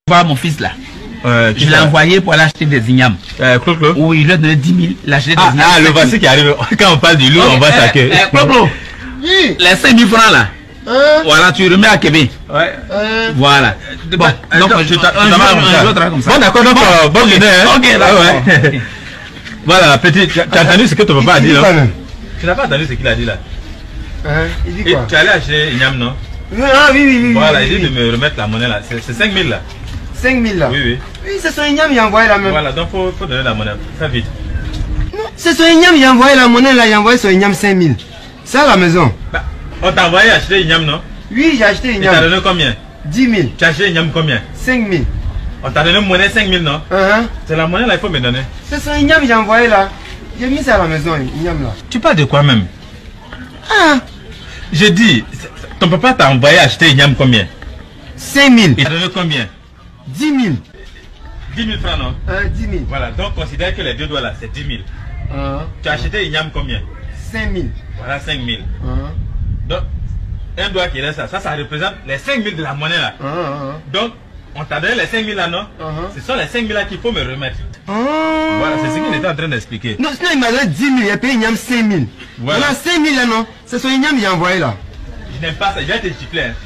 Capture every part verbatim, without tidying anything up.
Voir mon fils là. Euh, je l'ai envoyé pour aller acheter des ignames. Euh, Clo -clo. Oui, il lui a donné dix mille. L'acheter des ah, ignames. Ah, le voici qui arrive. Quand on parle du loup, okay, on voit ça que. Eh, Clo -clo. Oui. Les cinq mille francs là. Euh. Voilà, tu remets à Kébé. Ouais. Euh. Voilà. Bon, euh, donc, je t'en comme ça. Bon, d'accord, donc, bon, bon, hein. Ok, d'accord. Ouais. Voilà, petit, tu as entendu ce que ton papa a dit là? Tu n'as pas entendu ce qu'il a dit là? Hein? Il dit quoi? Tu allais acheter Ignam, non? Ah oui, oui, oui. Voilà, il dit de me remettre la monnaie là. C'est cinq mille là. cinq mille là? Oui, oui. Oui, c'est son Ignam, il a envoyé la même. Voilà, donc faut, faut donner la monnaie. Fais vite. Non, c'est son Ignam, il a envoyé la monnaie là, il a envoyé son Ignam cinq mille. C'est à la maison. Bah, on t'a envoyé acheter Ignam, non? Oui, j'ai acheté Ignam. Il t'a donné combien? dix mille. Tu as acheté Ignam combien? cinq mille. On t'a donné monnaie cinq mille, non? Uh -huh. C'est la monnaie là, il faut me donner. C'est son Ignam, il a envoyé là. J'ai mis ça à la maison, Ignam là. Tu parles de quoi même? Ah! J'ai dit, ton papa t'a envoyé acheter Ignam combien? cinq mille. Il t'a donné combien? dix mille. dix mille francs, non? Euh, dix mille. Voilà, donc considère que les deux doigts là, c'est dix mille. Uh -huh. Tu as acheté Ignam combien? cinq mille. Voilà, cinq mille. Uh -huh. Donc, un doigt qui reste là, ça, ça représente les cinq mille de la monnaie là. Uh -huh. Donc, on t'a donné les cinq mille là, non? Uh -huh. Ce sont les cinq mille là qu'il faut me remettre. Uh -huh. Voilà, c'est ce qu'il était en train d'expliquer. Non, sinon il m'a donné dix mille, il a payé Ignam cinq mille. Voilà. Voilà, cinq mille là, non? C'est son Ignam, il a envoyé là. Je n'aime pas ça, je vais te gifler. Hein.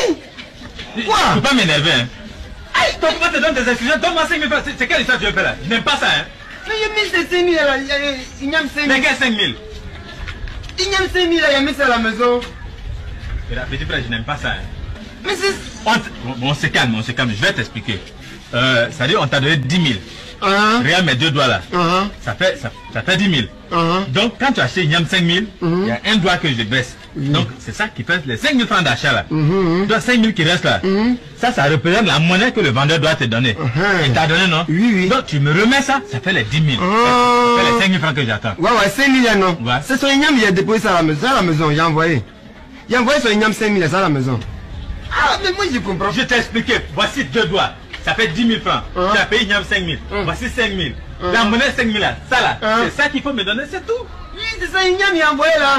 Quoi? Tu peux pas m'énerver. Hein. Aïe, ton papa te donne des instructions, donne-moi cinq mille. C'est quelle histoire tu veux faire là? Je n'aime pas ça. Hein. Mais il a mis ces cinq mille là, Ignam cinq mille. Mais quel cinq mille? Ignam cinq mille là, il a mis ça à la maison. Mais la petite frère, je n'aime pas ça. Hein. Mais c'est... On, bon, on se calme, on se calme, je vais t'expliquer. Euh, ça dit on t'a donné dix mille. Uh -huh. Regarde mes deux doigts là. Uh -huh. Ça fait ça, ça fait dix mille. Uh -huh. Donc quand tu achètes Ignam cinq mille, il uh -huh. y a un doigt que je baisse. Uh -huh. Donc c'est ça qui fait les cinq mille francs d'achat là. Uh -huh. Donc cinq mille qui reste là. Uh -huh. Ça, ça représente la monnaie que le vendeur doit te donner. Uh -huh. Il t'a donné, non? Oui, oui. Donc tu me remets ça, ça fait les dix mille. Uh -huh. Ça fait les cinq mille francs que j'attends. Ouais, ouais, cinq mille non. Ouais. C'est son Ignam, il a déposé ça à la maison. À la maison, il a envoyé. Il a envoyé son Ignam cinq mille, ça à la maison. Ah, mais moi je comprends. Je t'ai expliqué, voici deux doigts. Ça fait dix mille francs. Uh -huh. Tu as payé Ignam cinq mille. Uh -huh. Voici cinq mille. Uh -huh. La monnaie cinq mille là, ça là, uh -huh. c'est ça qu'il faut me donner, c'est tout. Oui, c'est ça, Ignam il a envoyé là.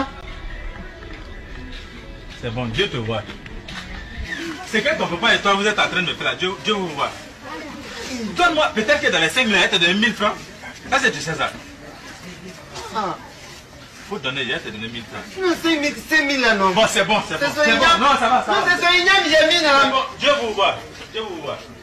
C'est bon, Dieu te voit. C'est que ton papa et toi vous êtes en train de faire là, Dieu, Dieu vous voit. Donne-moi, peut-être que dans les cinq mille là, tu as donné mille francs. Ça c'est tu sais ça. Ah. Faut donner, je vais te donner mille francs. Non, cinq mille là, non. Bon, c'est bon, c'est bon. C'est bon. Non, ça va, ça va. Non, c'est ça, Ignam, il a mis là. Bon, Dieu vous voit. Dieu vous voit.